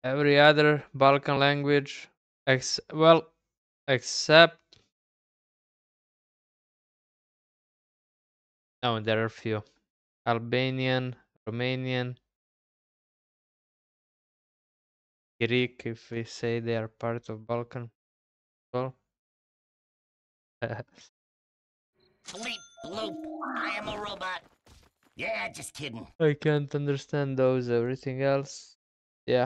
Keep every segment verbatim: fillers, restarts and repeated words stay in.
Every other Balkan language, ex well, except no, there are few. Albanian, Romanian, Greek, if we say they are part of Balkan. Well, Bleep bloop. I am a robot. Yeah, just kidding. I can't understand those. Everything else, yeah.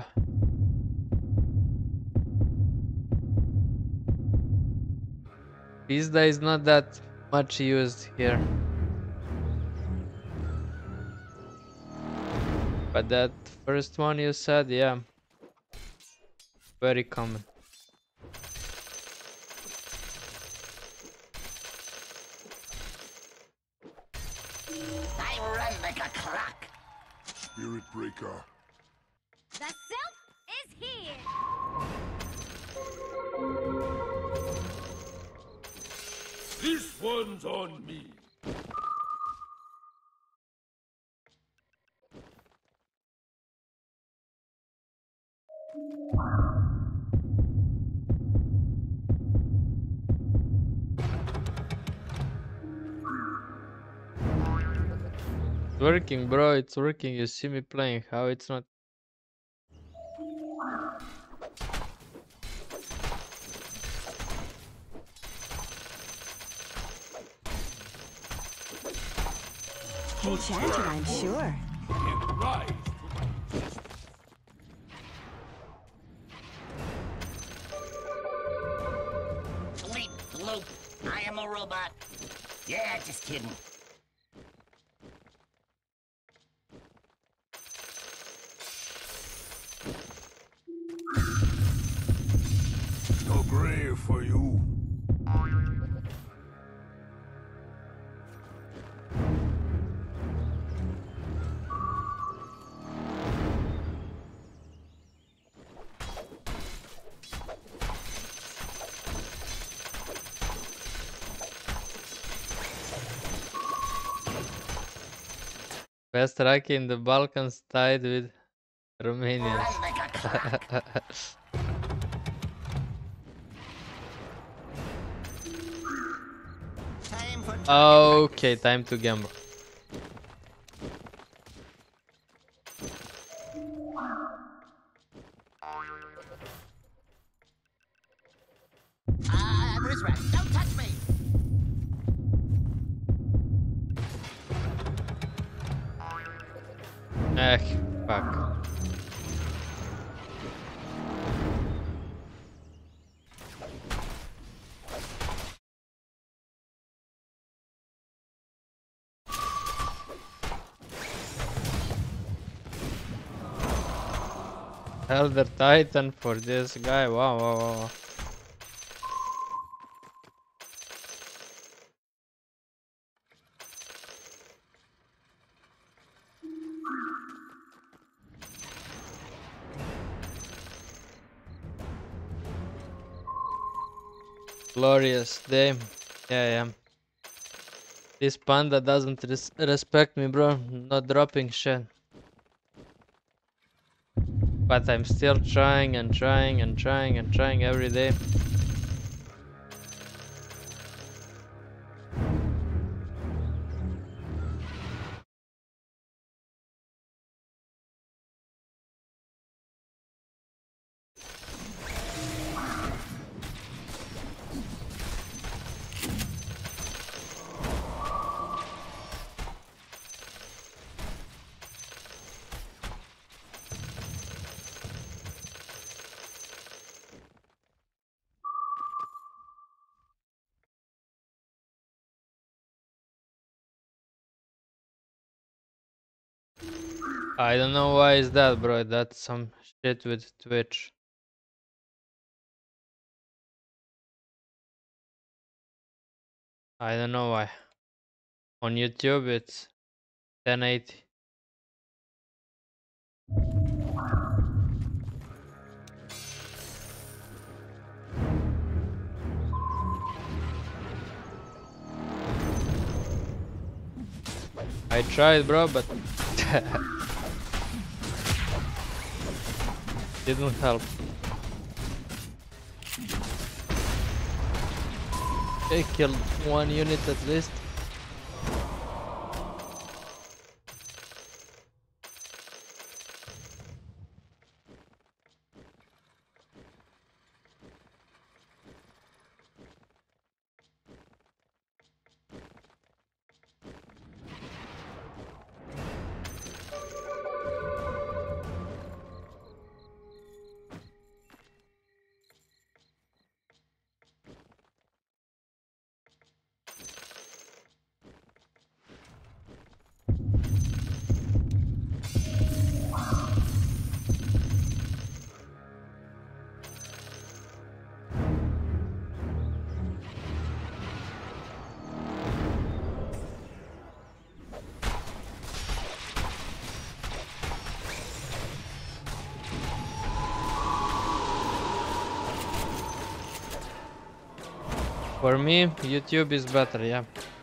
Pizda is not that much used here. But that first one you said, yeah, very common. I run like a clock. Spirit Breaker. The Self is here! This one's on me. It's working, bro. It's working. You see me playing. How it's not? Enchanted, I'm sure. Get right. Bleep bloop. I am a robot. Yeah, just kidding. No grave for you. Best Raki in the Balkans tied with Romanians. Run like a clock. Time for target Okay, practice. time to gamble. Ah, Rizrat, don't touch me. Eh, fuck. Elder Titan for this guy. Wow, wow, wow, wow. Glorious day. Yeah, yeah. This panda doesn't res respect me, bro. Not dropping shit. But I'm still trying and trying and trying and trying every day. I don't know why is that, bro. That's some shit with Twitch. I don't know why. On YouTube it's ten eighty. I tried, bro, but Didn't help. Okay, killed one unit at least. For me, YouTube is better, yeah.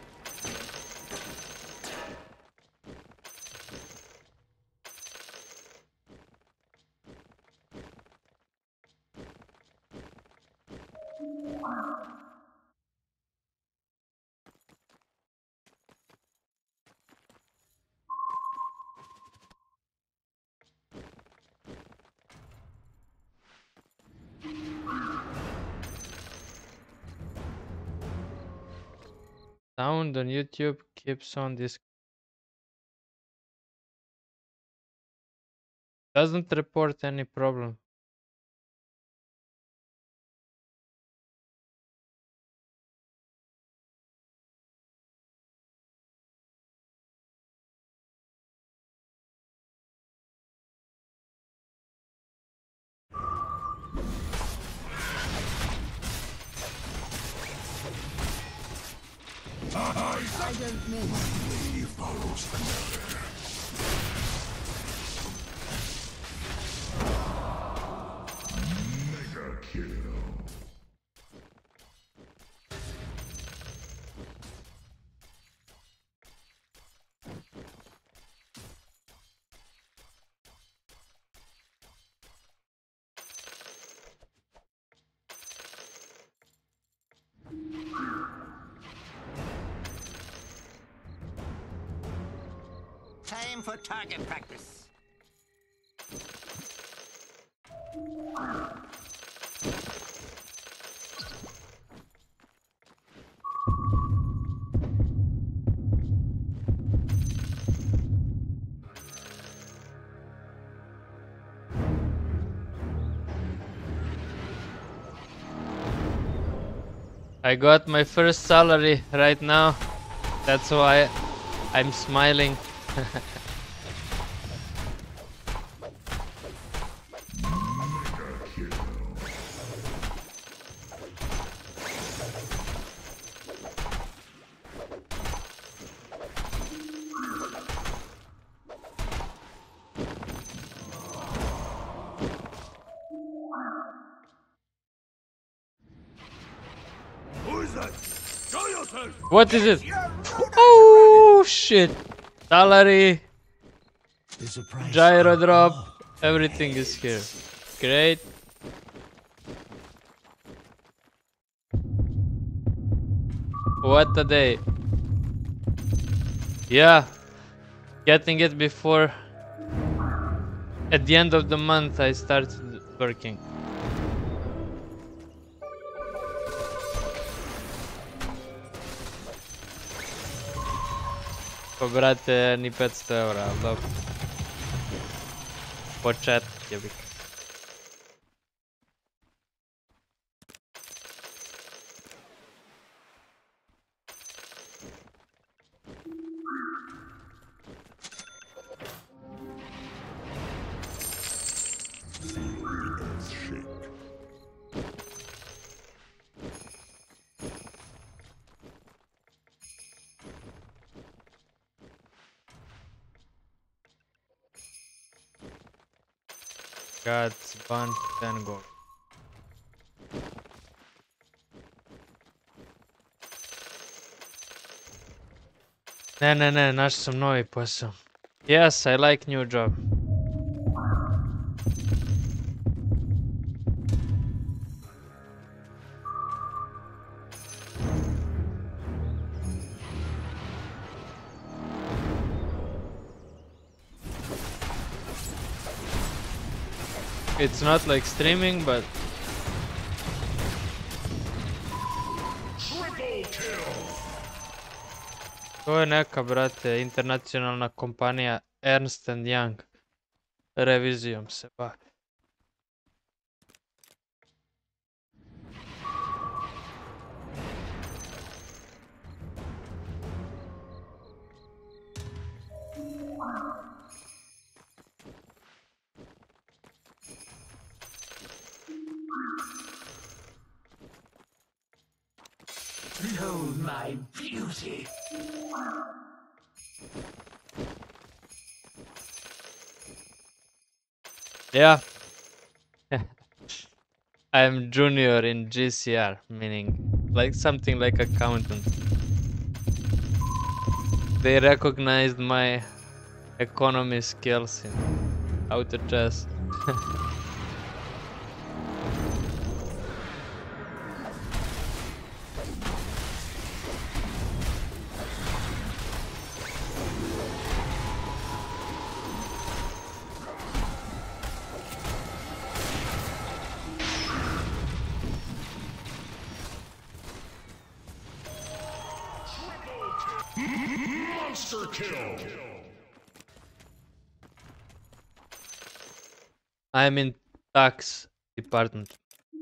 Sound on YouTube keeps on this. Doesn't report any problem. I don't miss. He follows another. Mega kill. Time for target practice. I got my first salary right now. That's why I'm smiling. Who is that? Show yourself! What is it? Oh shit! Salary, gyro drop, everything is here. Great. What a day. Yeah, getting it before at the end of the month I started working. Pa brate, ni petsto eura, ali dobro? Početak je bih. Got one ten gold. Ne, ne, ne, našao sam novi posao. Yes, I like new job. It's not like streaming, but to je neka, brate, internacionalna kompanija Ernst and Young. Revizijom se bavi. Behold my beauty. Yeah. I'm junior in G C R, meaning like something like accountant. They recognized my economy skills in auto chess. Monster kill. I'm in tax department.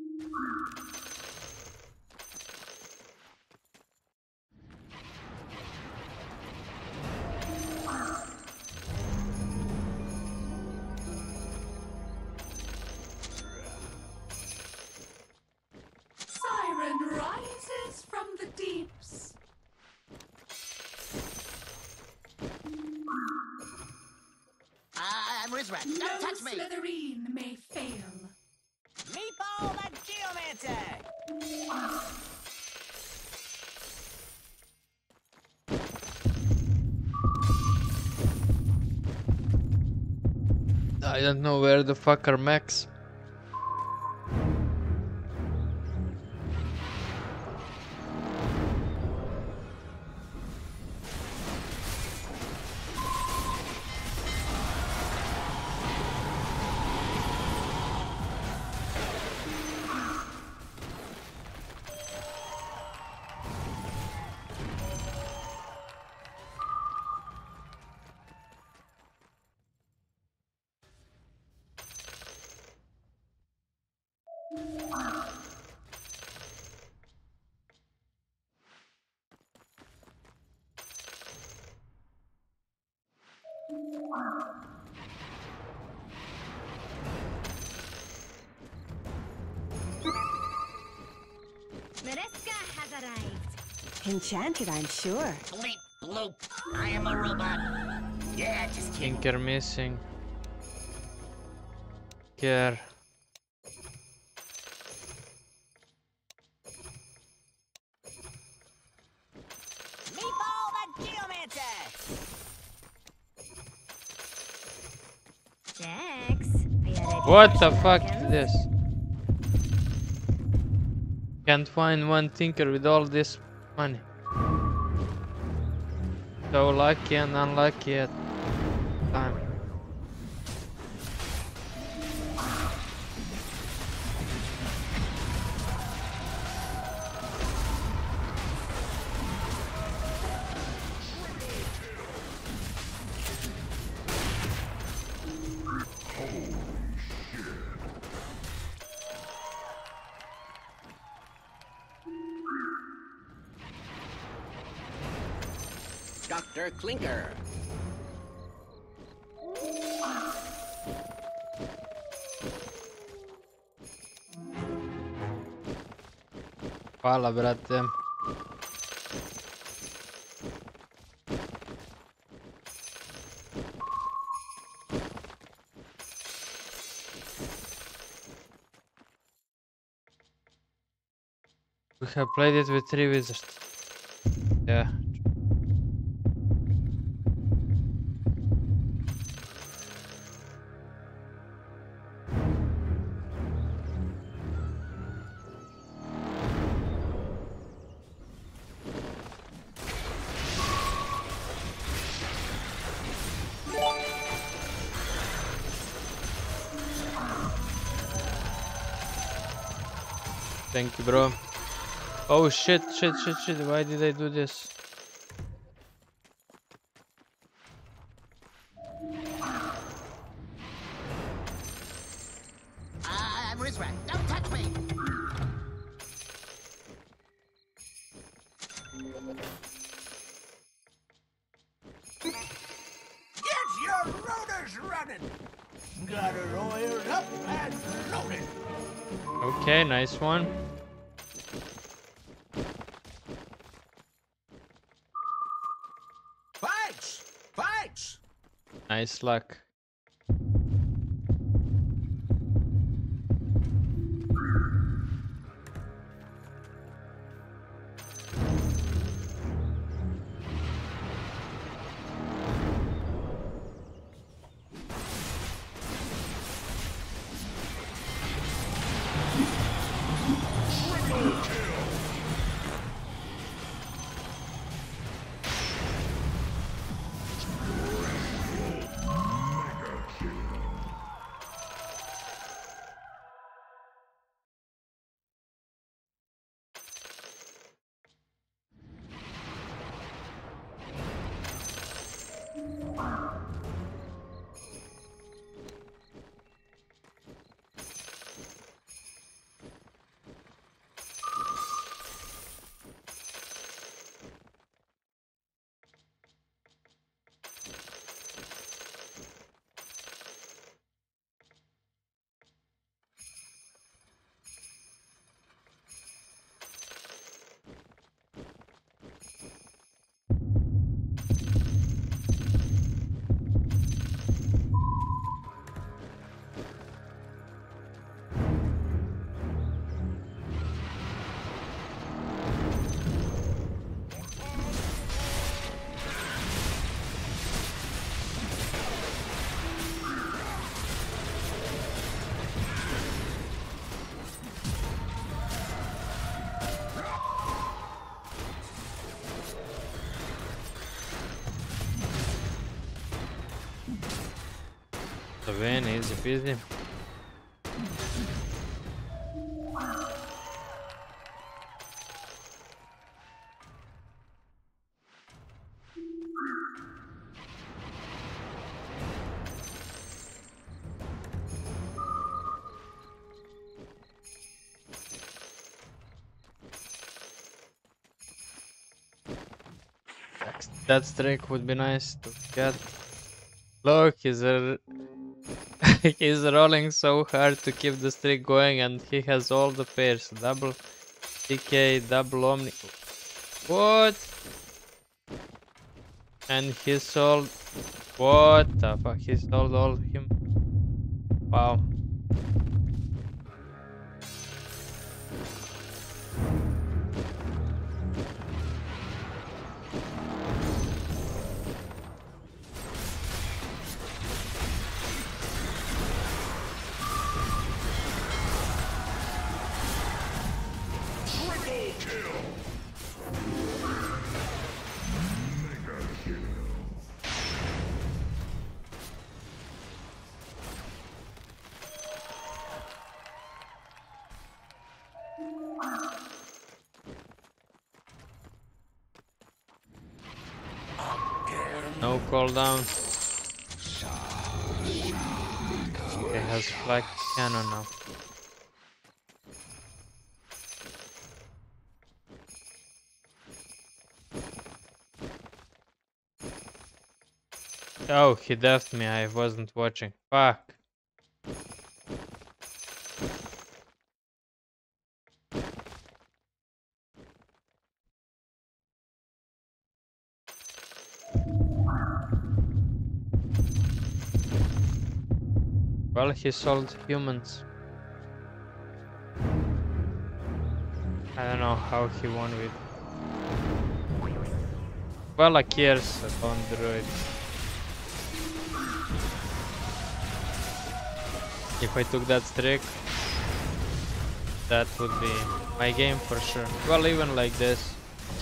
Siren rises from the deeps. I'm Rizrat. No Don't touch me. Slytherin may fail. Meatball the Geomancer. I don't know where the fuck are mechs. Mariska has arrived. Enchanted, I'm sure. Bleep bloop. I am a robot. Yeah, just kidding. Tinker missing. Care. Meatball the Geomancer. Jax, are you ready What for the fuck is shenanigans? this? Can't find one tinker with all this money. So lucky and unlucky at time. Doctor Clinker. Hvala, brate. We have played it with three wizards. Yeah. Thank you, bro. Oh shit, shit, shit, shit. Why did I do this? I'm Rizrak. Don't touch me! Get your rotors running! Got her oiled up and loaded! Okay, nice one. Fights! Fights! Nice luck. The win, easy peasy. That streak would be nice to get. Look, he's a he's rolling so hard to keep the streak going, and he has all the pairs. Double D K, double Omni. What? And he sold. What the fuck? He sold all him. Wow. No cooldown. He has flag cannon now. Oh, he deafed me. I wasn't watching. Fuck. Well, he sold humans. I don't know how he won with. Well, I cares on druids. If I took that streak, that would be my game for sure. Well, even like this,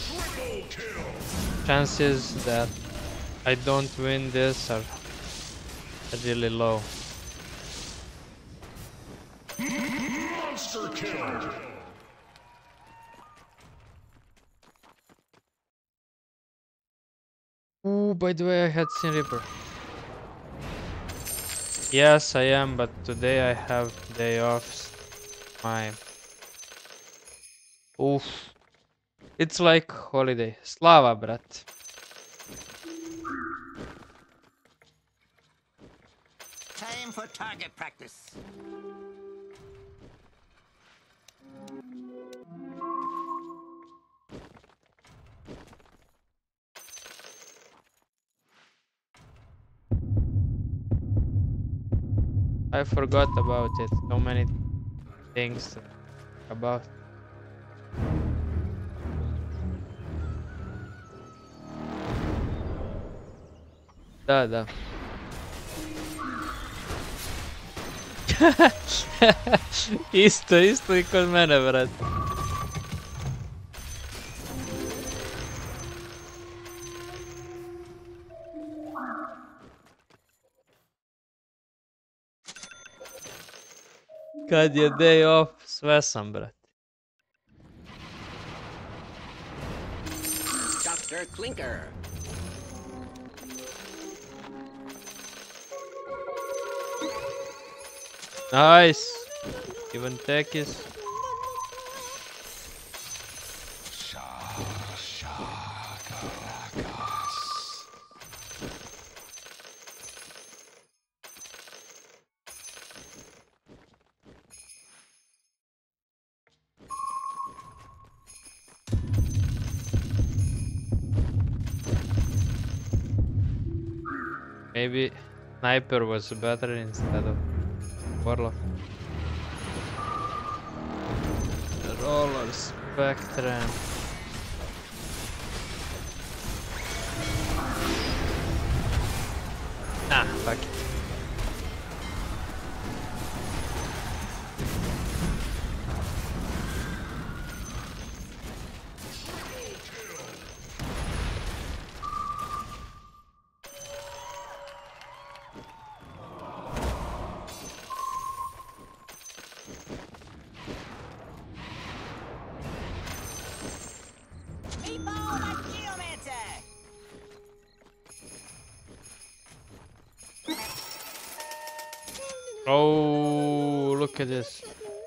chances that I don't win this are really low. Monster kill! by the way, I had Sin Reaper. Yes, I am, but today I have day off. My oof. It's like holiday. Slava, brat. Time for target practice. I forgot about it. So many things about. Да, да. Isto, isto i kod mene, brat. Kad je day off, sve sam, brat. Doctor Clinker. Nice. Even Tekis. Maybe Sniper was better instead of Warlock. Roller Spectrum. Ah, fuck it. Oh, look at this.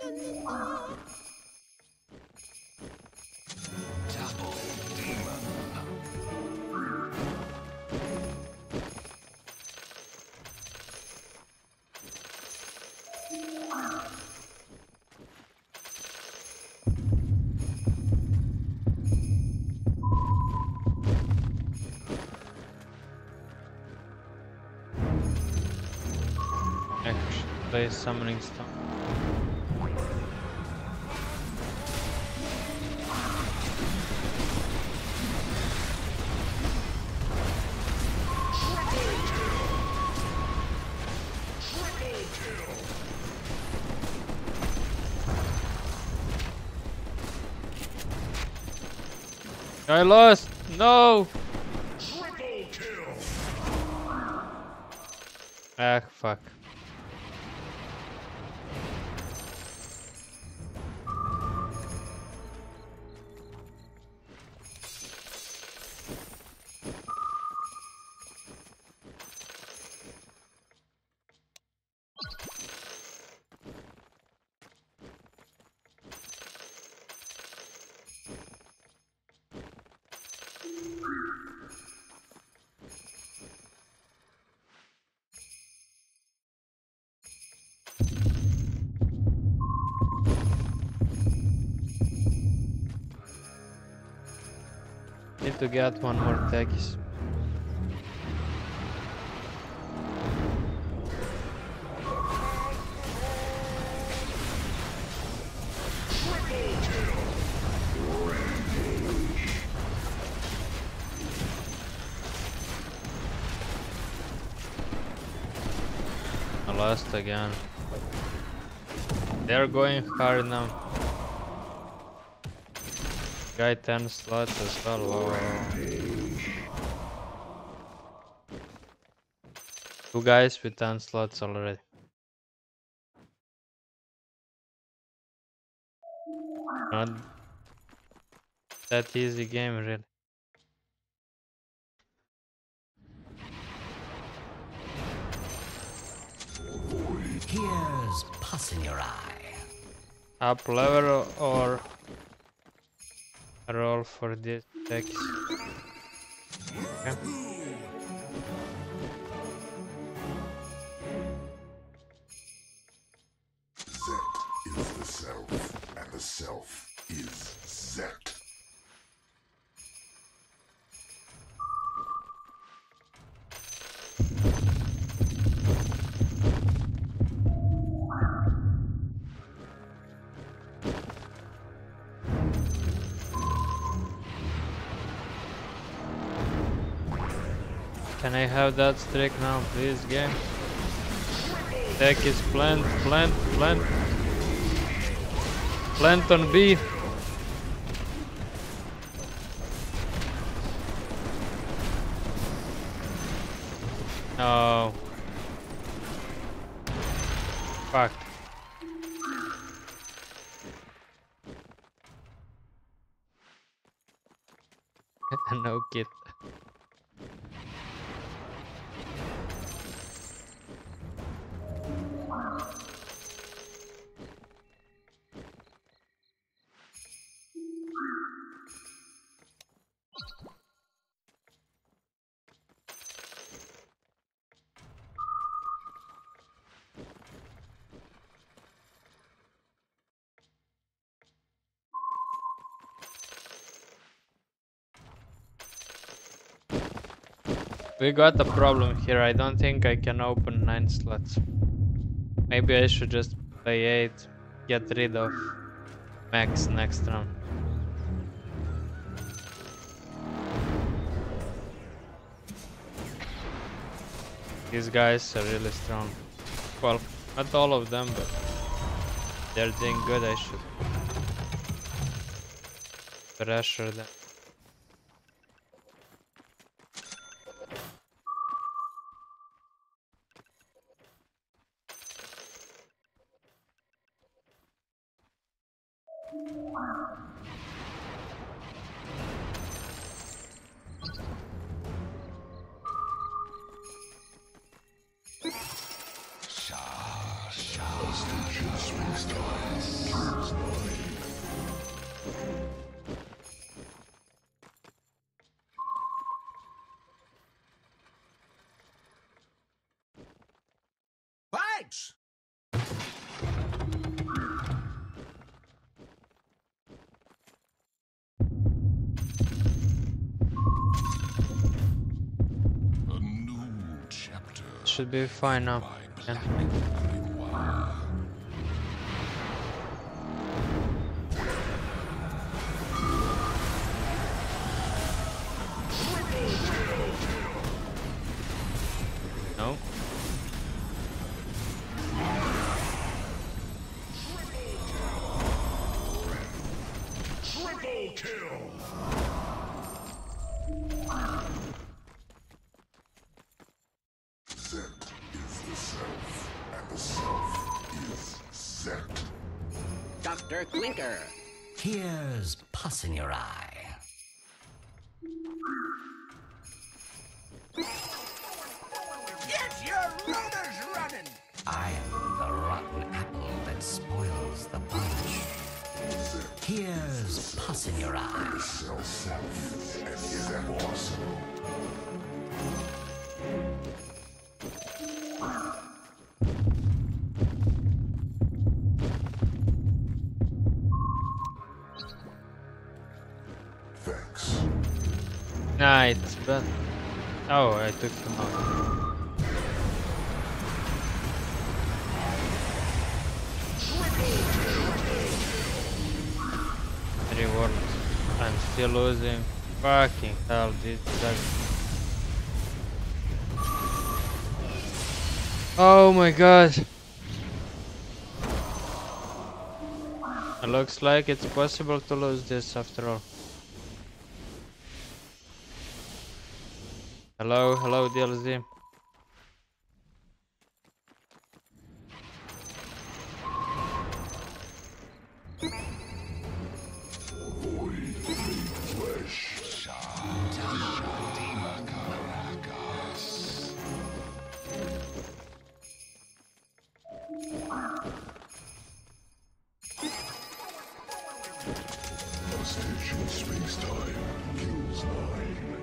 Play Summoning Stone. I lost! No! Ah, fuck. Need to get one more Tekis. I lost again. They're going hard now. Guy ten slots as well. Wow. Two guys with ten slots already. Not that easy game, really. Here's pus in your eye. Up level or roll for this dex. Okay. Zet is the self, and the self is Zet. Can I have that streak now, please, game? Deck is plant, plant, plant. Plant on B. No. Fuck. No kit. We got a problem here. I don't think I can open nine slots. Maybe I should just play eight, get rid of Max next round. These guys are really strong. Well, not all of them, but they're doing good. I should pressure them. Thanks! A new chapter. Should be fine now. Yeah. No. Triple kill. Zet is the self, and the self is Zet. Doctor Clinker. Here's pus in your eye. Get your rotors running! I am the rotten apple that spoils the bunch. Here's pus in your eye. The self self, and is that awesome? Thanks. Nah, it's bad. Oh, I took him out. Three warlocks. I'm still losing. Fucking hell, this guy. Oh my god. It looks like it's possible to lose this after all. Hello, hello D L Z. Space-time kills nine.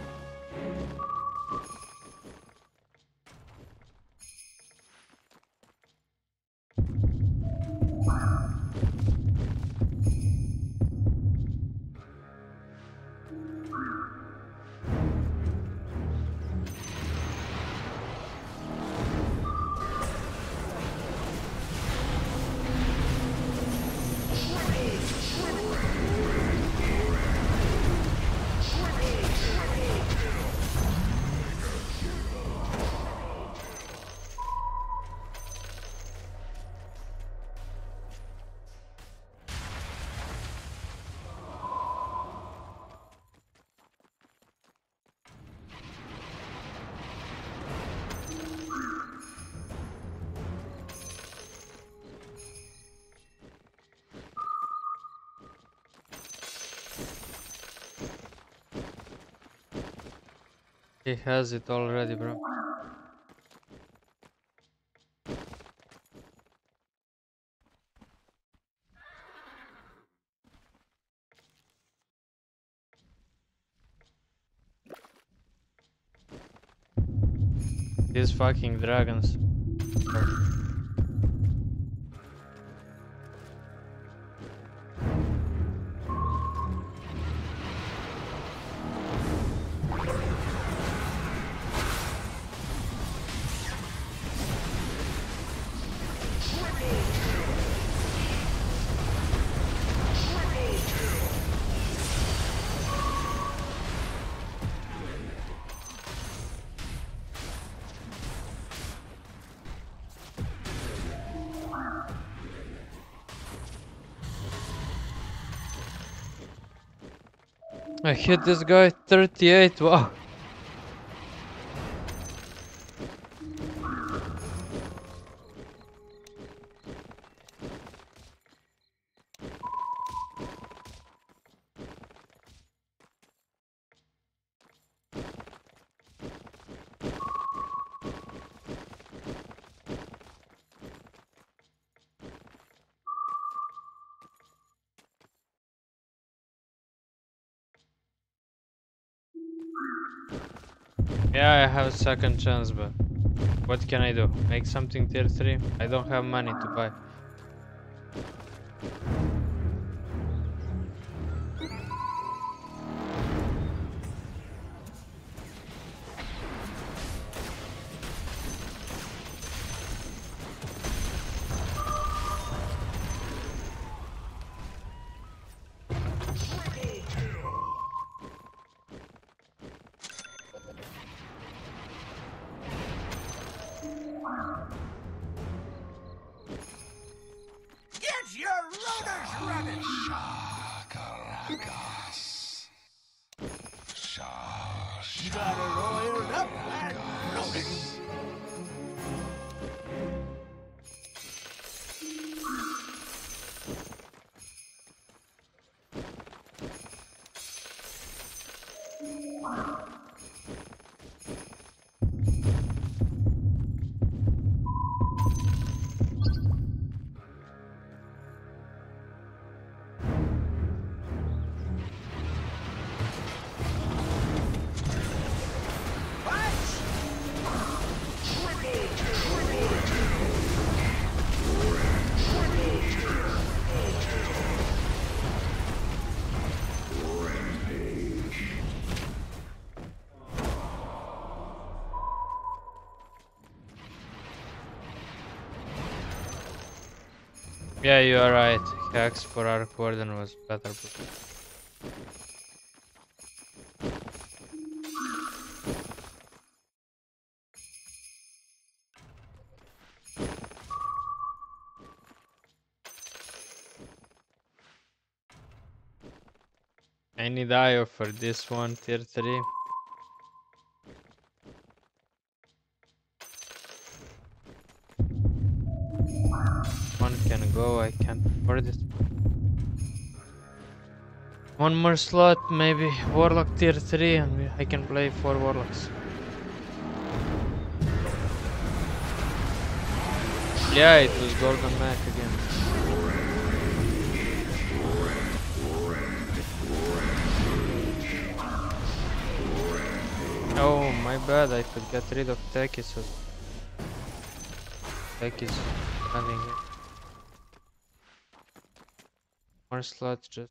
He has it already, bro. These fucking dragons. I hit this guy thirty-eight, wow. Yeah, I have a second chance, but what can I do? Make something tier three? I don't have money to buy. Get your rotors running! Shakaragas. Shash. Got her oiled up and loaded. Yeah, you are right. Hacks for Arc Warden was better. I need I O for this one, tier three. One can go, I can't afford it. One more slot, maybe Warlock tier three, and we- I can play four Warlocks. Yeah, it was Golden Mac again. Oh, my bad, I could get rid of Teki, so Teki is having it. More slots just.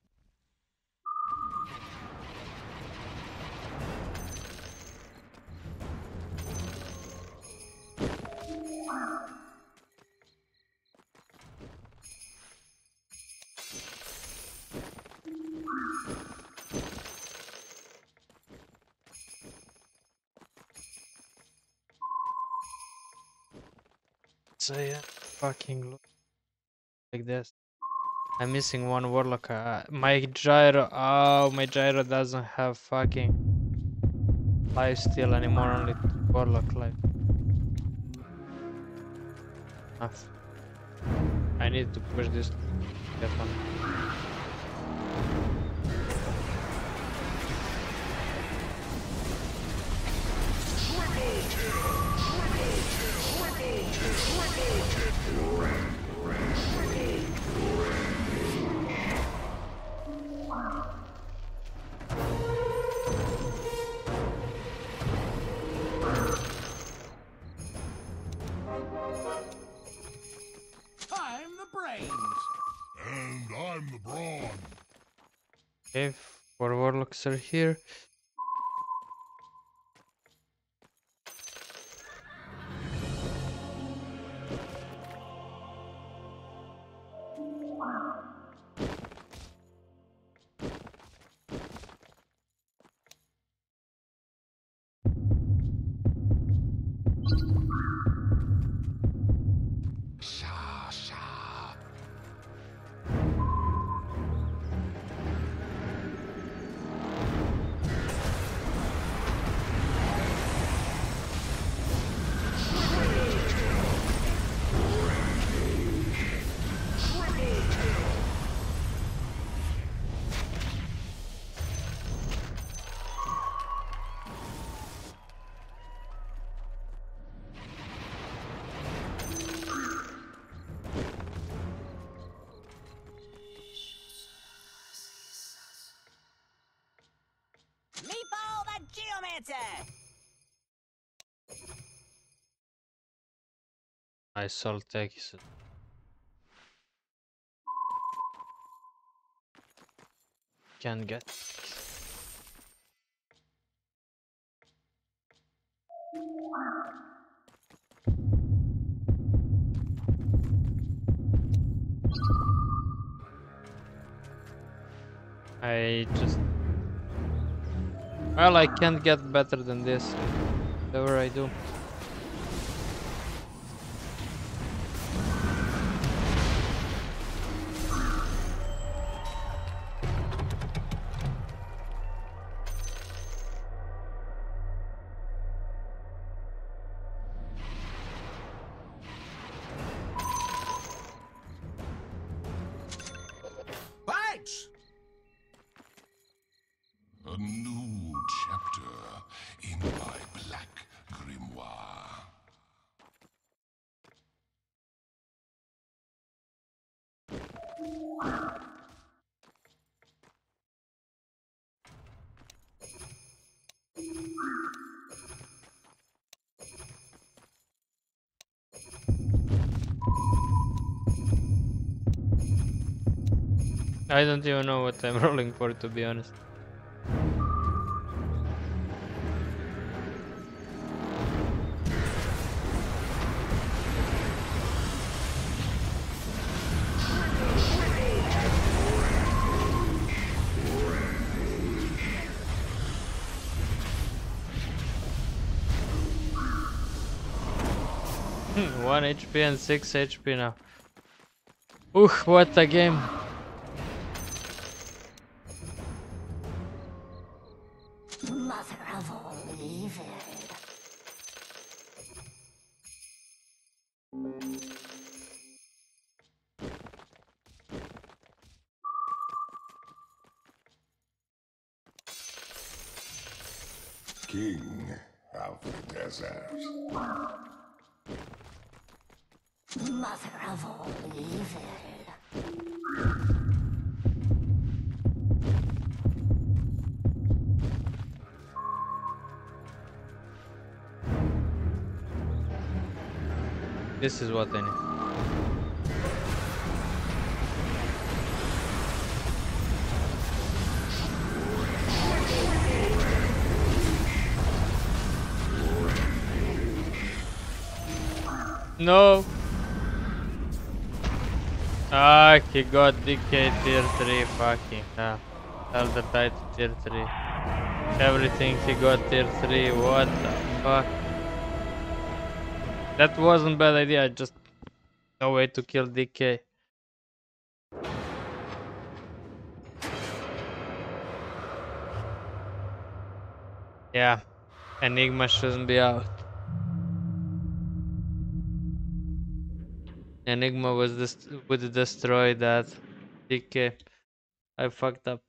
So yeah, fucking look like this. I'm missing one warlock. Uh, my gyro. Oh, my gyro doesn't have fucking life steal anymore. Only warlock life. Enough. I need to push this. Get one. I'm the brains. And I'm the brawn. Okay, four warlocks are here. Sha sha. Meatball the Geomancer! I saw Teki. So can get. I just. Well, I can't get better than this. Whatever I do. Thanks. A new chapter in my black grimoire. I don't even know what I'm rolling for, to be honest. one H P and six H P now. Ooh, what a game. Mother of all evil. King of the desert. Mother of all evil. This is what I need. No. Ah, he got D K tier three. Fucking hell. Elder died to tier three. Everything he got tier three. What the fuck? That wasn't bad idea. I just no way to kill D K. Yeah, Enigma shouldn't be out. Enigma was dest would destroy that D K. I fucked up.